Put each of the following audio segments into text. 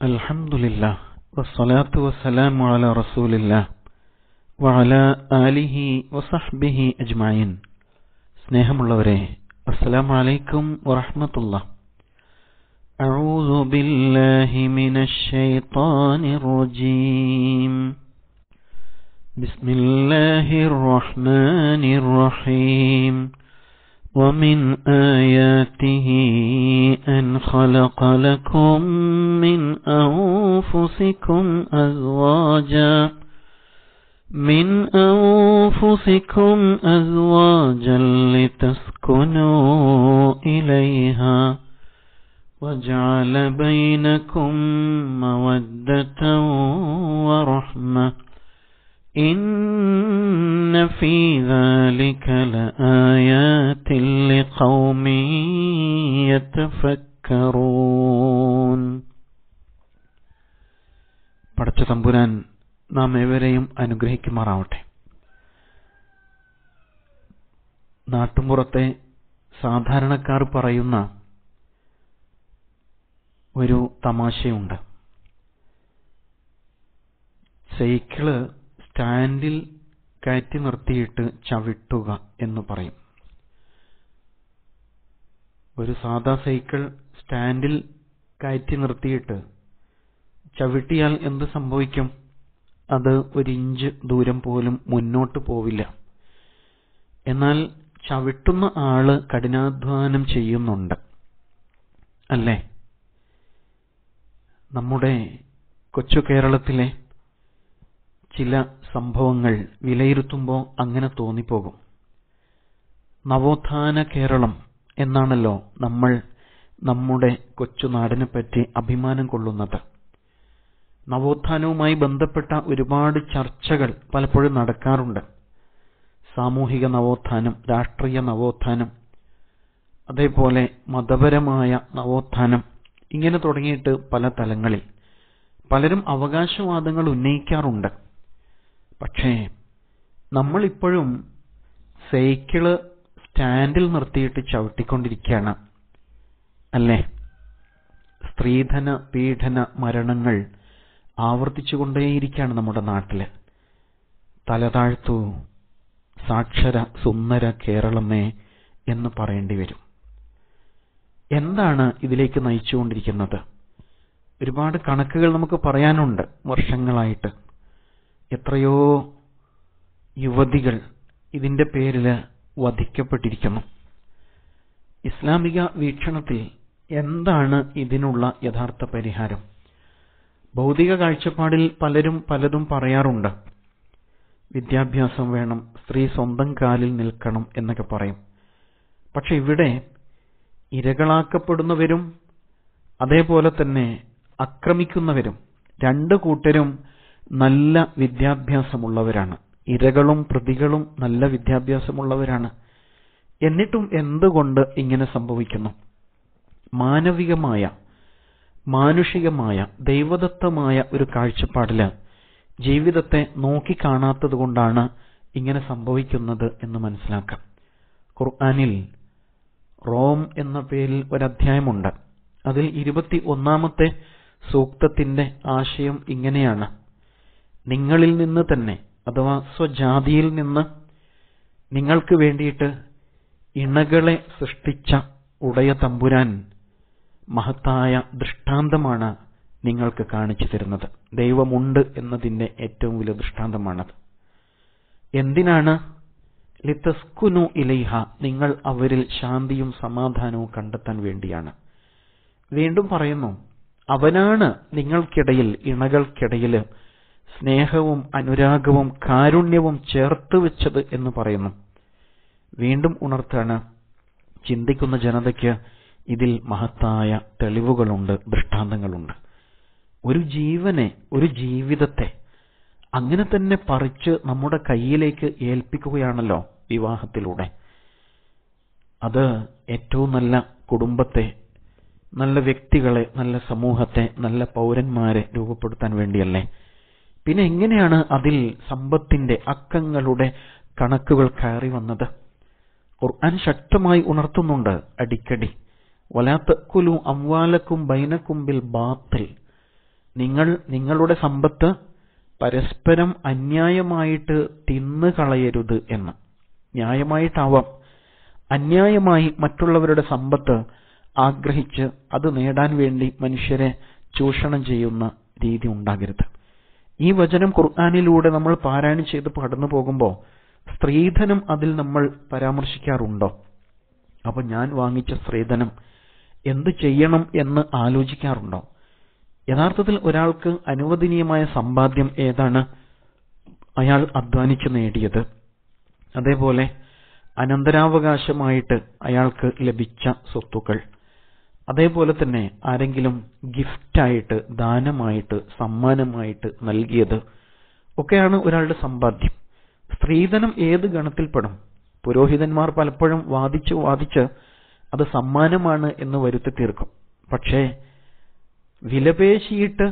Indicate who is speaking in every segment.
Speaker 1: അൽഹംദുലില്ലാഹ് വസ്സലാത്തു വസ്സലാമു അലാ റസൂലില്ലാഹ് വഅലാ ആലിഹി വസഹ്ബിഹി അജ്മഈൻ. സ്നേഹമുള്ളവരെ, അസ്സലാമു അലൈക്കും വറഹ്മത്തുള്ളാഹി. അഊദു ബില്ലാഹി മിനശ് ശൈത്വാനിർ റജീം. ബിസ്മില്ലാഹിർ റഹ്മാനിർ റഹീം. ومن آياته أن خلق لكم من أنفسكم أزواجا لتسكنوا إليها وجعل بينكم مودة ورحمة إن في ذلك لآيات لقوم يتفكرون. പടച്ച തമ്പുരാൻ നാം ഏവരെയും അനുഗ്രഹിക്കുമാറാവട്ടെ. നാട്ടുമ്പുറത്തെ സാധാരണക്കാർ പറയുന്ന ഒരു തമാശയുണ്ട്. സൈക്കിള് സ്റ്റാൻഡിൽ കയറ്റി നിർത്തിയിട്ട് ചവിട്ടുക എന്ന് പറയും. ഒരു സാധാ സൈക്കിൾ സ്റ്റാൻഡിൽ കയറ്റി നിർത്തിയിട്ട് ചവിട്ടിയാൽ എന്ത് സംഭവിക്കും? അത് ഒരു ഇഞ്ച് ദൂരം പോലും മുന്നോട്ട് പോവില്ല. എന്നാൽ ചവിട്ടുന്ന ആള് കഠിനാധ്വാനം ചെയ്യുന്നുണ്ട്, അല്ലേ? നമ്മുടെ കൊച്ചു കേരളത്തിലെ ചില സംഭവങ്ങൾ വിലയിരുത്തുമ്പോൾ അങ്ങനെ തോന്നിപ്പോകും. നവോത്ഥാന കേരളം എന്നാണല്ലോ നമ്മൾ നമ്മുടെ കൊച്ചുനാടിനെ പറ്റി അഭിമാനം കൊള്ളുന്നത്. നവോത്ഥാനവുമായി ബന്ധപ്പെട്ട ഒരുപാട് ചർച്ചകൾ പലപ്പോഴും നടക്കാറുണ്ട്. സാമൂഹിക നവോത്ഥാനം, രാഷ്ട്രീയ നവോത്ഥാനം, അതേപോലെ മതപരമായ നവോത്ഥാനം, ഇങ്ങനെ തുടങ്ങിയിട്ട് പല തലങ്ങളിൽ പലരും അവകാശവാദങ്ങൾ ഉന്നയിക്കാറുണ്ട്. പക്ഷേ നമ്മളിപ്പോഴും സൈക്കിള് സ്റ്റാൻഡിൽ നിർത്തിയിട്ട് ചവിട്ടിക്കൊണ്ടിരിക്കുകയാണ്, അല്ലേ? സ്ത്രീധന പീഡന മരണങ്ങൾ ആവർത്തിച്ചുകൊണ്ടേയിരിക്കുകയാണ് നമ്മുടെ നാട്ടില്. തലതാഴ്ത്തു സാക്ഷര സുന്ദര കേരളമേ എന്ന് പറയേണ്ടി വരും. എന്താണ് ഇതിലേക്ക് നയിച്ചുകൊണ്ടിരിക്കുന്നത്? ഒരുപാട് കണക്കുകൾ നമുക്ക് പറയാനുണ്ട്. വർഷങ്ങളായിട്ട് എത്രയോ യുവതികൾ ഇതിന്റെ പേരിൽ വധിക്കപ്പെട്ടിരിക്കുന്നു. ഇസ്ലാമിക വീക്ഷണത്തിൽ എന്താണ് ഇതിനുള്ള യഥാർത്ഥ പരിഹാരം? ഭൗതിക കാഴ്ചപ്പാടിൽ പലരും പലതും പറയാറുണ്ട്. വിദ്യാഭ്യാസം വേണം, സ്ത്രീ സ്വന്തം കാലിൽ നിൽക്കണം എന്നൊക്കെ പറയും. പക്ഷെ ഇവിടെ ഇരകളാക്കപ്പെടുന്നവരും അതേപോലെ തന്നെ ആക്രമിക്കുന്നവരും രണ്ടു കൂട്ടരും നല്ല വിദ്യാഭ്യാസമുള്ളവരാണ്. ഇരകളും പ്രതികളും നല്ല വിദ്യാഭ്യാസമുള്ളവരാണ്. എന്നിട്ടും എന്തുകൊണ്ട് ഇങ്ങനെ സംഭവിക്കുന്നു? മാനവികമായ, മാനുഷികമായ, ദൈവദത്തമായ ഒരു കാഴ്ചപ്പാടില് ജീവിതത്തെ നോക്കിക്കാണാത്തത് കൊണ്ടാണ് ഇങ്ങനെ സംഭവിക്കുന്നത് എന്ന് മനസ്സിലാക്കാം. ഖുർആനിൽ റോം എന്ന പേരിൽ ഒരധ്യായമുണ്ട്. അതിൽ 21-ാമത്തെ സൂക്തത്തിന്റെ ആശയം ഇങ്ങനെയാണ്: നിങ്ങളിൽ നിന്ന് തന്നെ, അഥവാ സ്വജാതിയിൽ നിന്ന് നിങ്ങൾക്ക് വേണ്ടിയിട്ട് ഇണകളെ സൃഷ്ടിച്ച ഉടയ തമ്പുരാൻ മഹത്തായ ദൃഷ്ടാന്തമാണ് നിങ്ങൾക്ക് കാണിച്ചു തരുന്നത്. ദൈവമുണ്ട് എന്നതിന്റെ ഏറ്റവും വലിയ ദൃഷ്ടാന്തമാണത്. എന്തിനാണ്? ലിതസ്കുനു ഇലൈഹ, നിങ്ങൾ അവരിൽ ശാന്തിയും സമാധാനവും കണ്ടെത്താൻ വേണ്ടിയാണ്. വീണ്ടും പറയുന്നു, അവനാണ് നിങ്ങൾക്കിടയിൽ, ഇണകൾക്കിടയിൽ സ്നേഹവും അനുരാഗവും കാരുണ്യവും ചേർത്ത് വെച്ചത് എന്ന് പറയുന്നു. വീണ്ടും ഉണർത്താണ്, ചിന്തിക്കുന്ന ജനതയ്ക്ക് ഇതിൽ മഹത്തായ തെളിവുകളുണ്ട്, ദൃഷ്ടാന്തങ്ങളുണ്ട്. ഒരു ജീവനെ, ഒരു ജീവിതത്തെ അങ്ങനെ തന്നെ പറിച്ച് നമ്മുടെ കയ്യിലേക്ക് ഏൽപ്പിക്കുകയാണല്ലോ വിവാഹത്തിലൂടെ. അത് ഏറ്റവും നല്ല കുടുംബത്തെ, നല്ല വ്യക്തികളെ, നല്ല സമൂഹത്തെ, നല്ല പൗരന്മാരെ രൂപപ്പെടുത്താൻ വേണ്ടിയല്ലേ? പിന്നെ എങ്ങനെയാണ് അതിൽ സമ്പത്തിന്റെ, അക്കങ്ങളുടെ കണക്കുകൾ കയറി വന്നത്? ഖുർആൻ ശക്തമായി ഉണർത്തുന്നുണ്ട് അടിക്കടി. വലാ തഅ്കുലു അംവാലക്കും ബൈനക്കും ബിൽ ബാത്തിൽ. നിങ്ങളുടെ സമ്പത്ത് പരസ്പരം അന്യായമായിട്ട് തിന്നു കളയരുത് എന്ന്. ന്യായമായിട്ടാവാം, അന്യായമായി മറ്റുള്ളവരുടെ സമ്പത്ത് ആഗ്രഹിച്ച് അത് നേടാൻ വേണ്ടി മനുഷ്യരെ ചൂഷണം ചെയ്യുന്ന രീതി ഉണ്ടാകരുത്. ഈ വചനം ഖുർആനിലൂടെ നമ്മൾ പാരായണം ചെയ്ത് കടന്നു പോകുമ്പോൾ സ്ത്രീധനം അതിൽ നമ്മൾ പരാമർശിക്കാറുണ്ടോ? അപ്പൊ ഞാൻ വാങ്ങിച്ച സ്ത്രീധനം എന്ത് ചെയ്യണം എന്ന് ആലോചിക്കാറുണ്ടോ? യഥാർത്ഥത്തിൽ ഒരാൾക്ക് അനുവദനീയമായ സമ്പാദ്യം ഏതാണ്? അയാൾ അധ്വാനിച്ച് നേടിയത്. അതേപോലെ അനന്തരാവകാശമായിട്ട് അയാൾക്ക് ലഭിച്ച സ്വത്തുക്കൾ, അതേപോലെ തന്നെ ആരെങ്കിലും ഗിഫ്റ്റായിട്ട്, ദാനമായിട്ട്, സമ്മാനമായിട്ട് നൽകിയത് ഒക്കെയാണ് ഒരാളുടെ സമ്പാദ്യം. സ്ത്രീധനം ഏത് ഗണത്തിൽപ്പെടും? പുരോഹിതന്മാർ പലപ്പോഴും വാദിച്ച് അത് സമ്മാനമാണ് എന്ന് വരുത്തി തീർക്കും. പക്ഷേ വിലപേശിയിട്ട്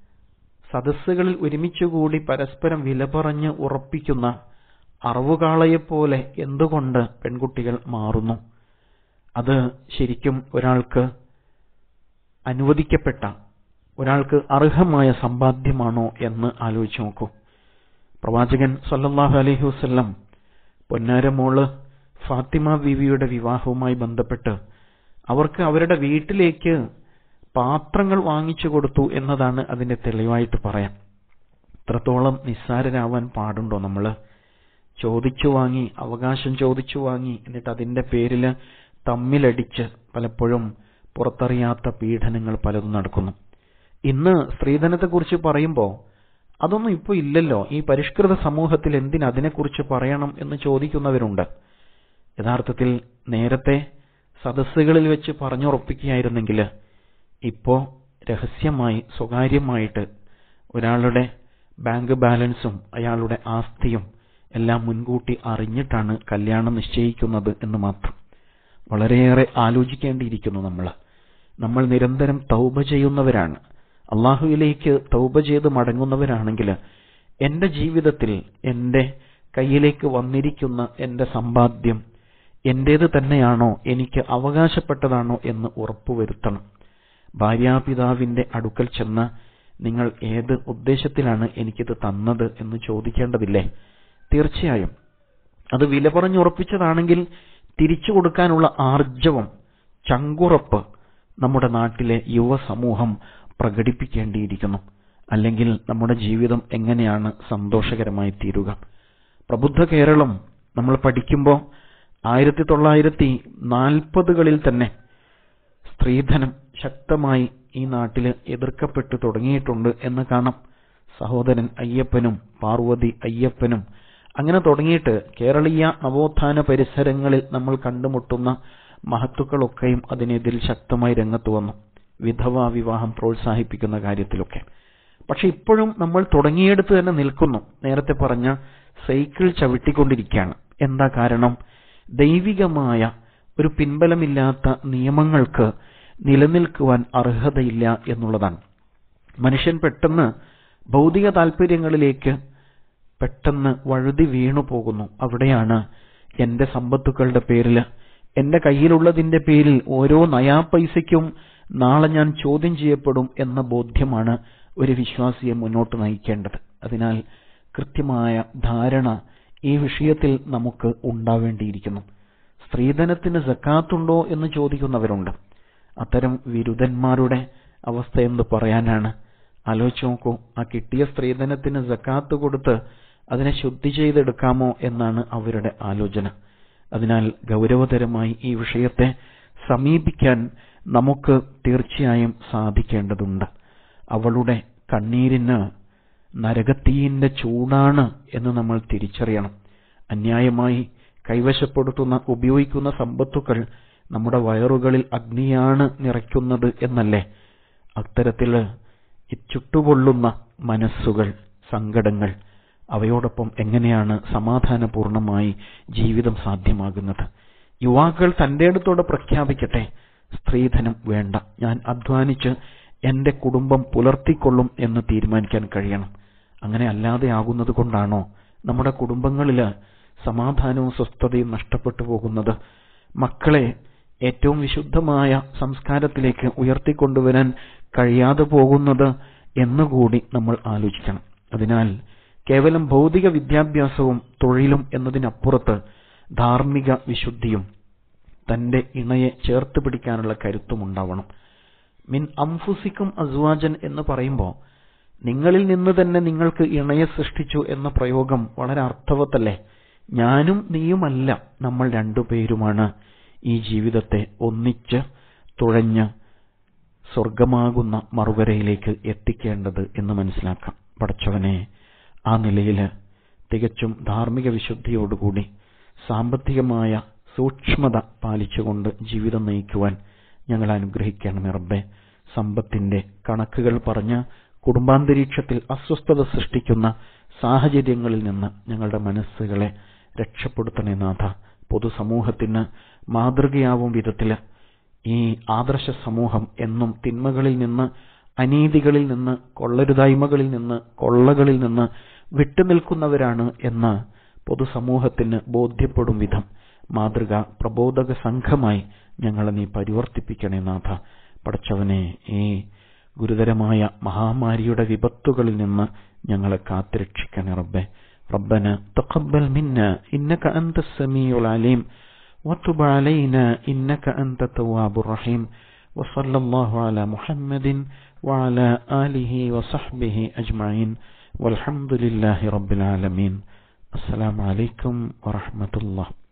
Speaker 1: സദസ്സുകളിൽ ഒരുമിച്ചുകൂടി പരസ്പരം വില പറഞ്ഞ് ഉറപ്പിക്കുന്ന അറവുകാളയെപ്പോലെ എന്തുകൊണ്ട് പെൺകുട്ടികൾ മാറുന്നു? അത് ശരിക്കും ഒരാൾക്ക് അനുവദിക്കപ്പെട്ട, ഒരാൾക്ക് അർഹമായ സമ്പാദ്യമാണോ എന്ന് ആലോചിച്ച് നോക്കൂ. പ്രവാചകൻ സല്ലല്ലാഹു അലൈഹി വസല്ലം പൊന്നാരമോള് ഫാത്തിമ ബീവിയുടെ വിവാഹവുമായി ബന്ധപ്പെട്ട് അവർക്ക് അവരുടെ വീട്ടിലേക്ക് പാത്രങ്ങൾ വാങ്ങിച്ചു കൊടുത്തു എന്നതാണ് അതിന്റെ തെളിവായിട്ട് പറയാം. ഇത്രത്തോളം നിസ്സാരരാവാൻ പാടുണ്ടോ നമ്മൾ? ചോദിച്ചു വാങ്ങി, അവകാശം ചോദിച്ചു വാങ്ങി, എന്നിട്ട് അതിന്റെ പേരിൽ തമ്മിലടിച്ച് പലപ്പോഴും പുറത്തറിയാത്ത പീഡനങ്ങൾ പലതും നടക്കുന്നു. ഇന്ന് സ്ത്രീധനത്തെക്കുറിച്ച് പറയുമ്പോൾ അതൊന്നും ഇപ്പോൾ ഇല്ലല്ലോ, ഈ പരിഷ്കൃത സമൂഹത്തിൽ അതിനെക്കുറിച്ച് പറയണം എന്ന് ചോദിക്കുന്നവരുണ്ട്. യഥാർത്ഥത്തിൽ നേരത്തെ സദസ്സുകളിൽ വെച്ച് പറഞ്ഞുറപ്പിക്കുകയായിരുന്നെങ്കിൽ ഇപ്പോ രഹസ്യമായി, സ്വകാര്യമായിട്ട് ഒരാളുടെ ബാങ്ക് ബാലൻസും അയാളുടെ ആസ്തിയും എല്ലാം മുൻകൂട്ടി അറിഞ്ഞിട്ടാണ് കല്യാണം നിശ്ചയിക്കുന്നത് എന്ന് മാത്രം. വളരെയേറെ ആലോചിക്കേണ്ടിയിരിക്കുന്നു. നമ്മൾ നിരന്തരം തൗബ ചെയ്യുന്നവരാണ്. അള്ളാഹുവിലേക്ക് തൗബ ചെയ്ത് മടങ്ങുന്നവരാണെങ്കിൽ എന്റെ ജീവിതത്തിൽ എന്റെ കയ്യിലേക്ക് വന്നിരിക്കുന്ന എന്റെ സമ്പാദ്യം എന്റേത് തന്നെയാണോ, എനിക്ക് അവകാശപ്പെട്ടതാണോ എന്ന് ഉറപ്പുവരുത്തണം. ഭാര്യാപിതാവിന്റെ അടുക്കൽ ചെന്ന് നിങ്ങൾ ഏത് ഉദ്ദേശത്തിലാണ് എനിക്കിത് തന്നത് എന്ന് ചോദിക്കേണ്ടതില്ലേ? തീർച്ചയായും അത് വില പറഞ്ഞുറപ്പിച്ചതാണെങ്കിൽ തിരിച്ചു കൊടുക്കാനുള്ള ആർജവം, ചങ്കുറപ്പ് നമ്മുടെ നാട്ടിലെ യുവസമൂഹം പ്രകടിപ്പിക്കേണ്ടിയിരിക്കുന്നു. അല്ലെങ്കിൽ നമ്മുടെ ജീവിതം എങ്ങനെയാണ് സന്തോഷകരമായി തീരുക? പ്രബുദ്ധ കേരളം നമ്മൾ പഠിക്കുമ്പോൾ 1940കളിൽ തന്നെ സ്ത്രീധനം ശക്തമായി ഈ നാട്ടിൽ എതിർക്കപ്പെട്ടു തുടങ്ങിയിട്ടുണ്ട് എന്ന് കാണാം. സഹോദരൻ അയ്യപ്പനും പാർവതി അയ്യപ്പനും അങ്ങനെ തുടങ്ങിയിട്ട് കേരളീയ നവോത്ഥാന പരിസരങ്ങളിൽ നമ്മൾ കണ്ടുമുട്ടുന്ന മഹത്തുക്കളൊക്കെയും അതിനെതിൽ ശക്തമായി രംഗത്ത് വന്നു, വിധവാ വിവാഹം പ്രോത്സാഹിപ്പിക്കുന്ന കാര്യത്തിലൊക്കെ. പക്ഷെ ഇപ്പോഴും നമ്മൾ തുടങ്ങിയെടുത്ത് തന്നെ നിൽക്കുന്നു. നേരത്തെ പറഞ്ഞ സൈക്കിൾ ചവിട്ടിക്കൊണ്ടിരിക്കുകയാണ്. എന്താ കാരണം? ദൈവികമായ ഒരു പിൻബലമില്ലാത്ത നിയമങ്ങൾക്ക് നിലനിൽക്കുവാൻ അർഹതയില്ല എന്നുള്ളതാണ്. മനുഷ്യൻ പെട്ടെന്ന് ഭൗതിക താല്പര്യങ്ങളിലേക്ക് പെട്ടെന്ന് വഴുതി വീണു പോകുന്നു. അവിടെയാണ് എന്റെ സമ്പത്തുക്കളുടെ പേരിൽ, എന്റെ കയ്യിലുള്ളതിന്റെ പേരിൽ ഓരോ നയാ പൈസയ്ക്കും നാളെ ഞാൻ ചോദ്യം ചെയ്യപ്പെടും എന്ന ബോധ്യമാണ് ഒരു വിശ്വാസിയെ മുന്നോട്ട് നയിക്കേണ്ടത്. അതിനാൽ കൃത്യമായ ധാരണ ഈ വിഷയത്തിൽ നമുക്ക് ഉണ്ടാവേണ്ടിയിരിക്കുന്നു. സ്ത്രീധനത്തിന് സക്കാത്തുണ്ടോ എന്ന് ചോദിക്കുന്നവരുണ്ട്. അത്തരം വിരുദ്ധന്മാരുടെ അവസ്ഥ എന്ത് പറയാനാണ്? ആലോചിച്ച് നോക്കൂ. ആ കിട്ടിയ സ്ത്രീധനത്തിന് സക്കാത്ത് കൊടുത്ത് അതിനെ ശുദ്ധി ചെയ്തെടുക്കാമോ എന്നാണ് അവരുടെ ആലോചന. അതിനാൽ ഗൗരവതരമായി ഈ വിഷയത്തെ സമീപിക്കാൻ നമുക്ക് തീർച്ചയായും സാധിക്കേണ്ടതുണ്ട്. അവളുടെ കണ്ണീരിന് നരകത്തീയിന്റെ ചൂടാണ് എന്ന് നമ്മൾ തിരിച്ചറിയണം. അന്യായമായി കൈവശപ്പെടുത്തുന്ന, ഉപയോഗിക്കുന്ന സമ്പത്തുക്കൾ നമ്മുടെ വയറുകളിൽ അഗ്നിയാണ് നിറയ്ക്കുന്നത് എന്നല്ലേ? അത്തരത്തിൽ ചുട്ടുപൊള്ളുന്ന മനസ്സുകൾ, സങ്കടങ്ങൾ, അവയോടൊപ്പം എങ്ങനെയാണ് സമാധാനപൂർണമായി ജീവിതം സാധ്യമാകുന്നത്? യുവാക്കൾ തന്റെ അടുത്തോടെ പ്രഖ്യാപിക്കട്ടെ, സ്ത്രീധനം വേണ്ട, ഞാൻ അധ്വാനിച്ച് എന്റെ കുടുംബം പുലർത്തിക്കൊള്ളും എന്ന് തീരുമാനിക്കാൻ കഴിയണം. അങ്ങനെ അല്ലാതെ ആകുന്നത് കൊണ്ടാണോ നമ്മുടെ കുടുംബങ്ങളിൽ സമാധാനവും സ്വസ്ഥതയും നഷ്ടപ്പെട്ടു പോകുന്നത്? മക്കളെ ഏറ്റവും വിശുദ്ധമായ സംസ്കാരത്തിലേക്ക് ഉയർത്തിക്കൊണ്ടുവരാൻ കഴിയാതെ പോകുന്നത് എന്നുകൂടി നമ്മൾ ആലോചിക്കണം. അതിനാൽ കേവലം ഭൗതിക വിദ്യാഭ്യാസവും തൊഴിലും എന്നതിനപ്പുറത്ത് ധാർമ്മിക വിശുദ്ധിയും തന്റെ ഇണയെ ചേർത്ത് പിടിക്കാനുള്ള കരുത്തും ഉണ്ടാവണം. മിൻ അംഫുസിക്കും അസ്വാജൻ എന്ന് പറയുമ്പോൾ നിങ്ങളിൽ നിന്ന് തന്നെ നിങ്ങൾക്ക് ഇണയെ സൃഷ്ടിച്ചു എന്ന പ്രയോഗം വളരെ അർത്ഥവത്തല്ലേ. ഞാനും നീയുമല്ല, നമ്മൾ രണ്ടുപേരുമാണ് ഈ ജീവിതത്തെ ഒന്നിച്ച് തുഴഞ്ഞ് സ്വർഗമാകുന്ന മറുകരയിലേക്ക് എത്തിക്കേണ്ടത് എന്ന് മനസ്സിലാക്കാം. പടച്ചവനെ, ആ നിലയിൽ തികച്ചും ധാർമ്മിക വിശുദ്ധിയോടുകൂടി സാമ്പത്തികമായ സൂക്ഷ്മത പാലിച്ചുകൊണ്ട് ജീവിതം നയിക്കുവാൻ ഞങ്ങൾ അനുഗ്രഹിക്കണമേ റബ്ബേ. സമ്പത്തിന്റെ കണക്കുകൾ പറഞ്ഞ് കുടുംബാന്തരീക്ഷത്തിൽ അസ്വസ്ഥത സൃഷ്ടിക്കുന്ന സാഹചര്യങ്ങളിൽ നിന്ന് ഞങ്ങളുടെ മനസ്സുകളെ രക്ഷപ്പെടുത്തണേ നാഥ. പൊതുസമൂഹത്തിന് മാതൃകയാവും വിധത്തിൽ ഈ ആദർശ സമൂഹം എന്നും തിന്മകളിൽ നിന്ന്, അനീതികളിൽ നിന്ന്, കൊള്ളരുതായ്മകളിൽ നിന്ന്, കൊള്ളകളിൽ നിന്ന് വിട്ടുനിൽക്കുന്നവരാണ് എന്ന് പൊതുസമൂഹത്തിന് ബോധ്യപ്പെടും വിധം മാതൃക പ്രബോധക സംഘമായി ഞങ്ങളെ നീ പരിവർത്തിപ്പിക്കണേ നാഥ. പടച്ചവനെ, ഈ ഗുരുതരമായ മഹാമാരിയുടെ വിപത്തുകളിൽ നിന്ന് ഞങ്ങളെ കാത്തുരക്ഷിക്കണേ റബ്ബേ. റബ്ബന തഖബ്ബൽ മിന്നാ ഇന്നക അൻതസ് സമീഉൽ അലീം വതുബ് അലൈനാ ഇന്നക അൻതത് തവ്വാബുർ റഹീം വസല്ലല്ലാഹു അലാ മുഹമ്മദിൻ വഅലാ ആലിഹി വസഹ്ബിഹി അജ്മഈൻ വൽഹംദുലില്ലാഹി റബ്ബിൽ ആലമീൻ. അസ്സലാമു അലൈക്കും വറഹ്മത്തുള്ളാഹി.